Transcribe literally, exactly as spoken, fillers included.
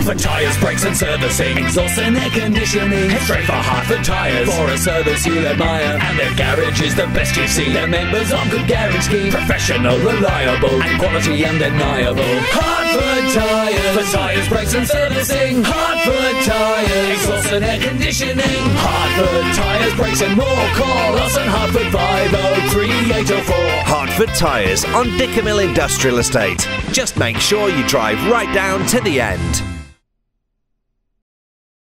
For tyres, brakes and servicing, exhaust and air conditioning, head straight for Hertford Tyres. For a service you admire, and their garage is the best you've seen. They're members of Good Garage Scheme, professional, reliable, and quality undeniable. Hertford Tyres. For tyres, brakes and servicing, Hertford Tyres. Exhaust and air conditioning, Hertford Tyres, brakes and more. Call us on Hertford five oh three eight oh four. Hertford Tyres on Dickermill Industrial Estate. Just make sure you drive right down to the end.